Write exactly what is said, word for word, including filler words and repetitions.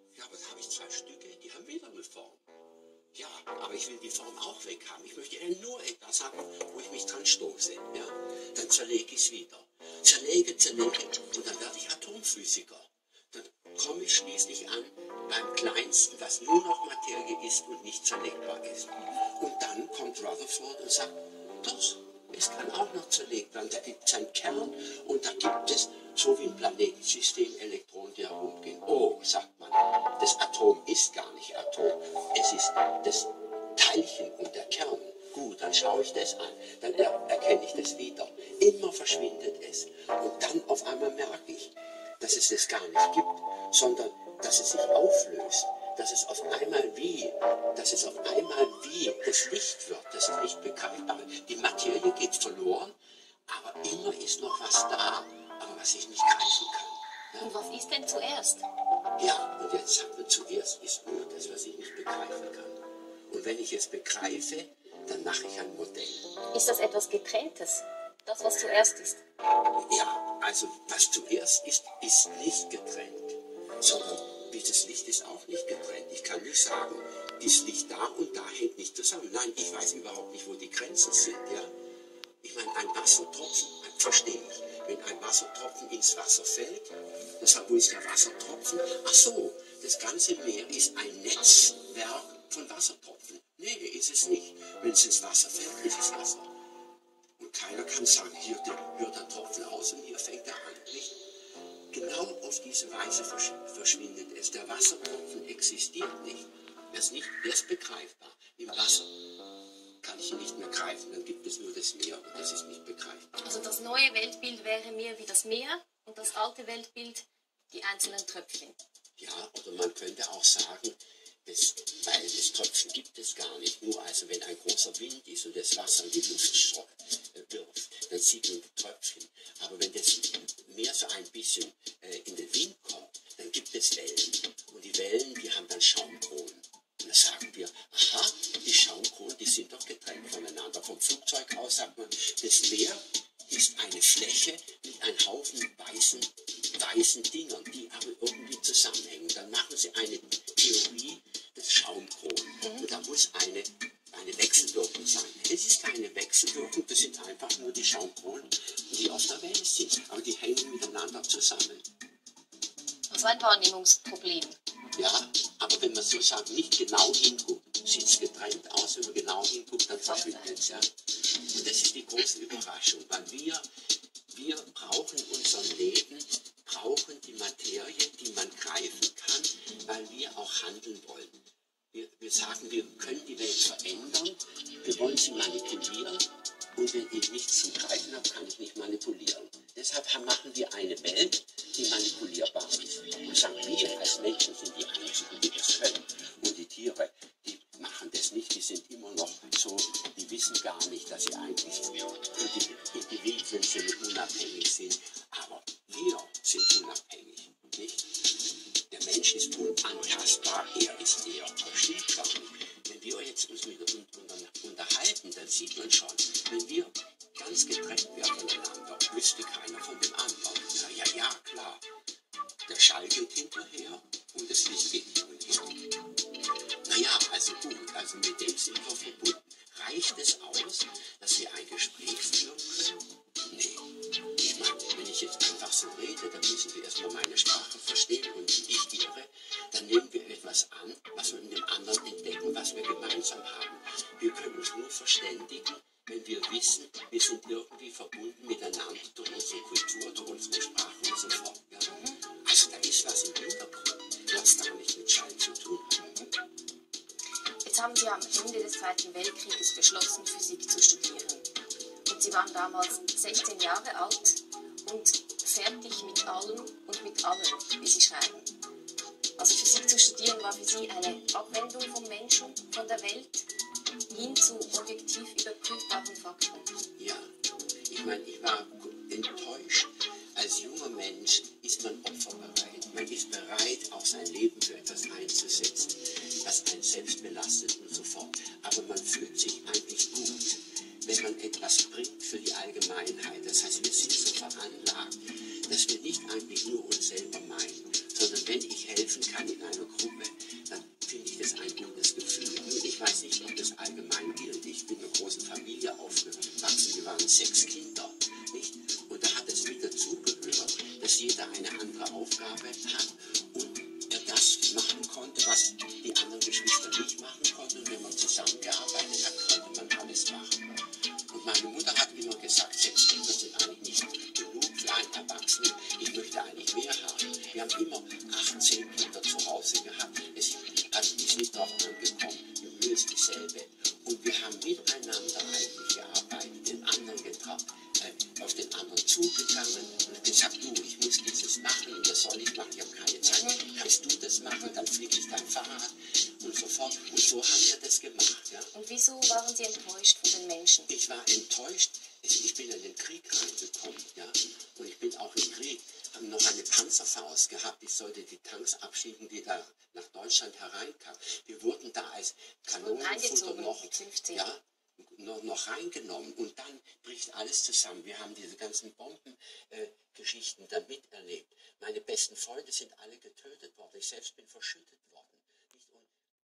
Ja, aber da habe ich zwei Stücke, die haben wieder eine Form. Ja, aber ich will die Form auch weg haben. Ich möchte ja nur etwas haben, wo ich mich dran stoße. Ja? Dann zerlege ich es wieder. Zerlege, zerlege und dann werde ich Atomphysiker. Dann komme ich schließlich an beim Kleinsten, was nur noch Materie ist und nicht zerlegbar ist. Und dann kommt Rutherford und sagt, doch, es kann auch noch zerlegt werden. Da gibt es einen Kern und da gibt es, so wie im Planetensystem, Elektronen, die herumgehen. Oh, sagt man, das Atom ist gar nicht Atom. Es ist das Teilchen und der Kern. Gut, dann schaue ich das an. Dann er erkenne ich das wieder. Immer verschwindet es. Und dann auf einmal merke ich, dass es das gar nicht gibt, sondern dass es sich auflöst, dass es auf einmal wie, dass es auf einmal wie das Licht wird, das Licht begreifbar wird. Die Materie geht verloren, aber immer ist noch was da, aber was ich nicht greifen kann. Ja? Und was ist denn zuerst? Ja, und jetzt sagt man, zuerst ist nur das, was ich nicht begreifen kann. Und wenn ich es begreife, dann mache ich ein Modell. Ist das etwas Getrenntes? Das, was zuerst ist? Ja, also was zuerst ist, ist nicht getrennt, sondern dieses Licht ist auch nicht getrennt. Ich kann nicht sagen, ist Licht da und da hängt nicht zusammen. Nein, ich weiß überhaupt nicht, wo die Grenzen sind. Ja? Ich meine, ein Wassertropfen, verstehe ich, wenn ein Wassertropfen ins Wasser fällt, deshalb, wo ist der Wassertropfen? Ach so, das ganze Meer ist ein Netzwerk von Wassertropfen. Nee, ist es nicht. Wenn es ins Wasser fällt, ist es Wasser. Und keiner kann sagen, hier der, hört der Tropfen aus und hier fängt er an. Nicht? Genau auf diese Weise versch verschwindet es. Der Wassertropfen existiert nicht. Er ist, nicht, er ist begreifbar. Im Wasser kann ich ihn nicht mehr greifen, dann gibt es nur das Meer und das ist nicht begreifbar. Also das neue Weltbild wäre mehr wie das Meer und das alte Weltbild die einzelnen Tröpfchen. Ja, oder man könnte auch sagen, das, weil das Tröpfchen gibt es gar nicht. Nur also wenn ein großer Wind ist und das Wasser in die Luft wirft, dann sieht man Tröpfchen. Aber wenn das Meer so ein bisschen äh, in den Wind kommt, dann gibt es Wellen. Und die Wellen, die haben dann Schaumkronen. Und da sagen wir, aha, die Schaumkronen, die sind doch getrennt voneinander. Vom Flugzeug aus sagt man, das Meer ist eine Fläche mit einem Haufen weißen, weißen Dingern, die aber irgendwie zusammenhängen. Dann machen sie eine Theorie des Schaumkronen. Mhm. Und da muss eine, eine Wechselwirkung sein. Es ist keine Wechselwirkung, das sind einfach nur die Schaumkronen, die auf der Welt sind. Aber die hängen miteinander zusammen. Also ein Wahrnehmungsproblem. Ja, aber wenn man so sagt, nicht genau hinguckt, sieht es getrennt aus. Wenn man genau hinguckt, dann verschwindet es. Ja. Und das ist die große Überraschung, weil wir, wir brauchen in unserem Leben, brauchen die Materie, die man greifen kann, weil wir auch handeln wollen. Wir, wir sagen, wir können die Welt verändern, wir wollen sie manipulieren und wenn ich nichts zum Greifen habe, kann ich nicht manipulieren. Deshalb machen wir eine Welt, die manipulierbar ist. Und sagen, wir als Menschen sind die Einzigen, die das können. Und die Tiere, die machen das nicht, die sind immer noch so, die wissen gar nicht, dass sie eigentlich Individuen sind und unabhängig sind. Aber wir sind unabhängig, nicht? Der Mensch ist unantastbar, er ist er. Das stimmt gar nicht. Wenn wir jetzt uns mit uns unterhalten, dann sieht man schon, wenn wir ganz getrennt wären voneinander, wüsste keiner von dem anderen. Na ja, ja, klar. Der Schall geht hinterher und das Licht geht hin und her. Naja, also gut, also mit dem sind wir verbunden. Reicht es aus, dass wir ein Gespräch führen können? Nee. Ich meine, wenn ich jetzt einfach so rede, dann müssen wir erstmal meine Sprache verstehen und ich ihre. Dann nehmen wir etwas an, was wir in dem anderen entdecken, was wir gemeinsam haben. Wir können uns nur verständigen, wenn wir wissen, wir sind irgendwie verbunden miteinander durch unsere Kultur, durch unsere Sprache und so fort. Ja? Also da ist was im Hintergrund, was gar nicht mit Schall zu tun hat. Jetzt haben Sie am Ende des Zweiten Weltkrieges beschlossen, Physik zu studieren. Und Sie waren damals sechzehn Jahre alt und fertig mit allem und mit allem, wie Sie schreiben. Also Physik zu studieren war für Sie eine Abwendung vom Menschen, von der Welt, hin zu objektiv überprüfbaren Fakten. Ja, ich meine, ich war enttäuscht. Als junger Mensch ist man opferbereit. Man ist bereit, auch sein Leben für etwas einzusetzen, was einen selbst belastet und so fort. Aber man fühlt sich eigentlich gut, wenn man etwas bringt für die Allgemeinheit. Das heißt, wir sind so veranlagt, dass wir nicht eigentlich nur uns selber meinen, sondern wenn ich helfen kann in einer Gruppe, dann finde ich das ein gutes Gefühl. Nun, ich weiß nicht, ob das allgemein gilt. Ich bin in einer großen Familie aufgewachsen, wir waren sechs Kinder, nicht? Und da hat es mit dazugehört, dass jeder eine andere Aufgabe hat und er das machen konnte, was die anderen Geschwister nicht machen konnten. Und wenn man zusammengearbeitet hat, konnte man alles machen. Und meine Mutter hat immer gesagt, sechs Kinder sind eigentlich nicht genug für einen Erwachsenen. Ich möchte eigentlich mehr haben. Wir haben immer acht, zehn Kinder zu Hause gehabt. Es hat, ist nicht darauf angekommen. Die Mühe ist dieselbe. Und wir haben miteinander eigentlich gearbeitet, den anderen getragen, äh, auf den anderen zugegangen und gesagt, du, ich muss dieses machen und das soll ich machen, ich habe keine Zeit. Kannst du das machen, dann fliege ich dein Fahrrad und so fort. Und so haben wir das gemacht. Ja. Und wieso waren Sie enttäuscht von den Menschen? Ich war enttäuscht. Ich bin in den Krieg reingekommen. Ja. Und ich bin auch im Krieg, haben noch eine Panzerfaust gehabt. Ich sollte die Tanks abschieben, die da nach Deutschland hereinkamen. Wir wurden da als Kanonenfutter noch, ja, noch, noch reingenommen. Und dann bricht alles zusammen. Wir haben diese ganzen Bombengeschichten äh, da miterlebt. Meine besten Freunde sind alle getötet worden. Ich selbst bin verschüttet